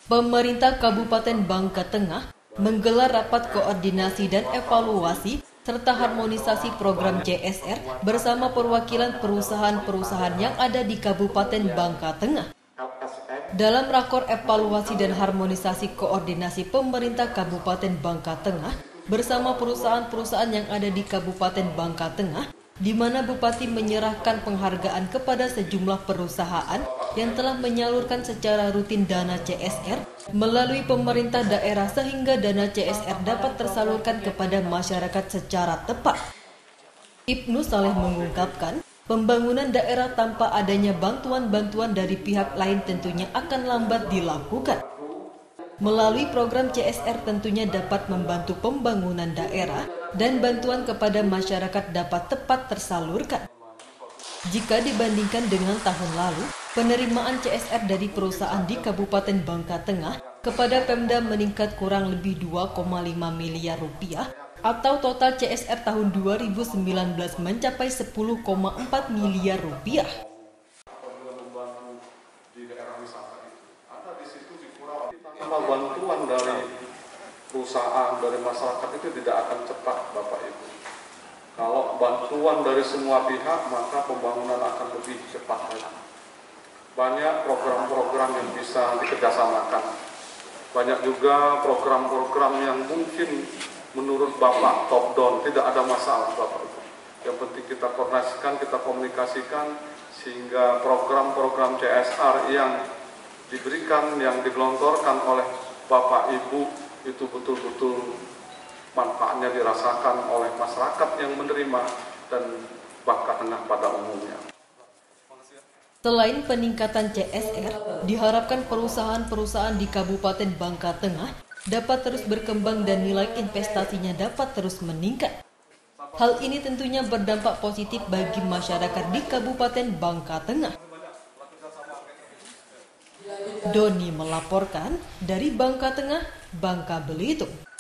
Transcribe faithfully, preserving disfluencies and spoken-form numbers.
Pemerintah Kabupaten Bangka Tengah menggelar rapat koordinasi dan evaluasi serta harmonisasi program C S R bersama perwakilan perusahaan-perusahaan yang ada di Kabupaten Bangka Tengah. Dalam rakor evaluasi dan harmonisasi koordinasi pemerintah Kabupaten Bangka Tengah bersama perusahaan-perusahaan yang ada di Kabupaten Bangka Tengah, di mana Bupati menyerahkan penghargaan kepada sejumlah perusahaan yang telah menyalurkan secara rutin dana C S R melalui pemerintah daerah sehingga dana C S R dapat tersalurkan kepada masyarakat secara tepat. Ibnu Saleh mengungkapkan, pembangunan daerah tanpa adanya bantuan-bantuan dari pihak lain tentunya akan lambat dilakukan. Melalui program C S R tentunya dapat membantu pembangunan daerah dan bantuan kepada masyarakat dapat tepat tersalurkan. Jika dibandingkan dengan tahun lalu, penerimaan C S R dari perusahaan di Kabupaten Bangka Tengah kepada Pemda meningkat kurang lebih dua koma lima miliar rupiah atau total C S R tahun dua ribu sembilan belas mencapai sepuluh koma empat miliar rupiah. Bantuan dari perusahaan, dari masyarakat itu tidak akan cepat, Bapak Ibu. Kalau bantuan dari semua pihak, maka pembangunan akan lebih cepat lagi. Banyak program-program yang bisa dikerjasamakan. Banyak juga program-program yang mungkin menurut Bapak top down, tidak ada masalah, Bapak Ibu. Yang penting kita koordinasikan, kita komunikasikan, sehingga program-program C S R yang diberikan, yang digelontorkan oleh Bapak Ibu itu betul-betul manfaatnya dirasakan oleh masyarakat yang menerima dan Bangka Tengah pada umumnya. Selain peningkatan C S R, diharapkan perusahaan-perusahaan di Kabupaten Bangka Tengah dapat terus berkembang dan nilai investasinya dapat terus meningkat. Hal ini tentunya berdampak positif bagi masyarakat di Kabupaten Bangka Tengah. Doni melaporkan dari Bangka Tengah, Bangka Belitung.